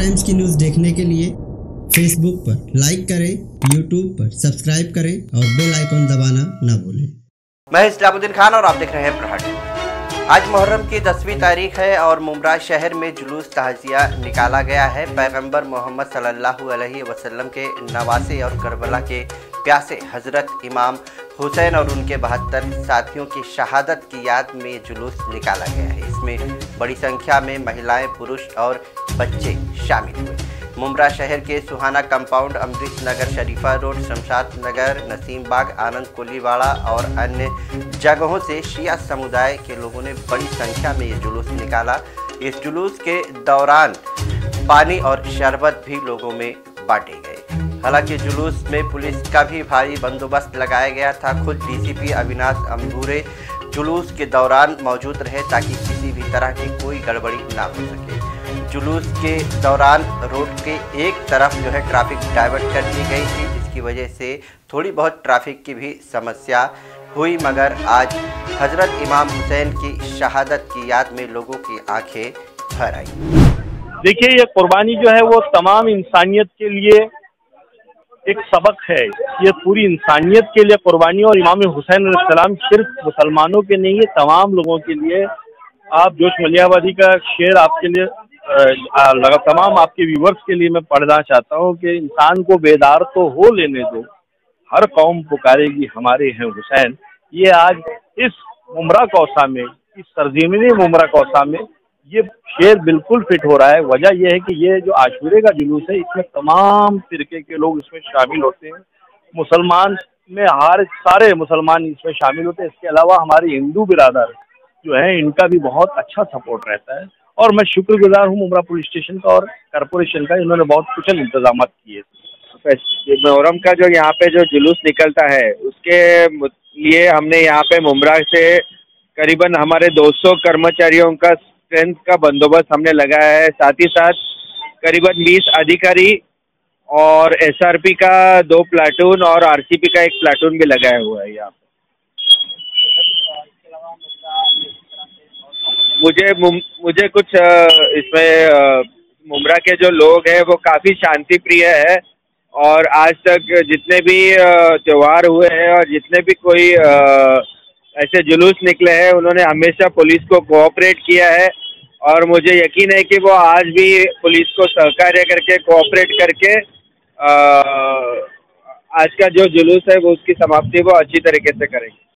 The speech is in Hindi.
टाइम्स की न्यूज़ देखने के लिए फेसबुक पर लाइक करें, यूट्यूब पर सब्सक्राइब करें और बेल आइकन दबाना ना भूलें। मैं इस्लामुद्दीन खान और आप देख रहे हैं प्रहर। आज मुहर्रम की 10वीं तारीख है और मुमरा शहर में जुलूस ताज़िया निकाला गया है। पैगंबर मोहम्मद सल्लल्लाहु अलैहि वसल्लम के नवासे और करबला के प्यासे हज़रत इमाम हुसैन और उनके 72 साथियों की शहादत की याद में जुलूस निकाला गया है। इसमें बड़ी संख्या में महिलाएं, पुरुष और बच्चे शामिल हुए। मुमरा शहर के सुहाना कंपाउंड, अमृत नगर, शरीफा रोड, शमशाद नगर, नसीम बाग, आनंद कोलीवाड़ा और अन्य जगहों से शिया समुदाय के लोगों ने बड़ी संख्या में ये जुलूस निकाला। इस जुलूस के दौरान पानी और शरबत भी लोगों में बांटे गए। हालांकि जुलूस में पुलिस का भी भारी बंदोबस्त लगाया गया था। खुद डीसीपी अविनाश अंबूरे जुलूस के दौरान मौजूद रहे ताकि किसी भी तरह की कोई गड़बड़ी ना हो सके। जुलूस के दौरान रोड के एक तरफ ट्रैफिक डाइवर्ट कर दी गई थी, जिसकी वजह से थोड़ी बहुत ट्रैफिक की भी समस्या हुई, मगर आज हज़रत इमाम हुसैन की शहादत की याद में लोगों की आंखें भर आई। देखिए, ये कुर्बानी जो है वो तमाम इंसानियत के लिए एक सबक है। ये पूरी इंसानियत के लिए कुर्बानी, और इमाम हुसैन अलैहिस्सलाम सिर्फ मुसलमानों के नहीं है, तमाम लोगों के लिए। आप जोश मलियाबादी का शेर आपके लिए तमाम आपके व्यूवर्स के लिए मैं पढ़ना चाहता हूँ कि इंसान को बेदार तो हो लेने दो, हर कौम पुकारेगी हमारे हैं हुसैन। ये आज इस मुमरा कौसा में, इस सरजमीन मुमरा कौसा में ये शेर बिल्कुल फिट हो रहा है। वजह यह है कि ये जो आशूरे का जुलूस है, इसमें तमाम फिरके के लोग इसमें शामिल होते हैं। मुसलमान में सारे मुसलमान इसमें शामिल होते हैं। इसके अलावा हमारे हिंदू बिरादर जो है, इनका भी बहुत अच्छा सपोर्ट रहता है, और मैं शुक्रगुजार हूँ मुमरा पुलिस स्टेशन का और कॉरपोरेशन का। इन्होंने बहुत कुशल इंतजाम किए। मुहर्रम का जो यहाँ पे जो जुलूस निकलता है, उसके लिए हमने यहाँ पे मुमरा से करीबन हमारे 200 कर्मचारियों का स्ट्रेंथ का बंदोबस्त हमने लगाया है। साथ ही साथ करीबन 20 अधिकारी और एसआरपी का 2 प्लाटून और आरसीपी का 1 प्लाटून भी लगाया हुआ है यहाँ पे। मुझे कुछ इसमें मुमरा के जो लोग हैं वो काफ़ी शांति प्रिय है, और आज तक जितने भी त्योहार हुए हैं और जितने भी कोई ऐसे जुलूस निकले हैं, उन्होंने हमेशा पुलिस को कोऑपरेट किया है, और मुझे यकीन है कि वो आज भी पुलिस को सहकार्य करके कोऑपरेट करके आज का जो जुलूस है वो उसकी समाप्ति वो अच्छी तरीके से करेंगे।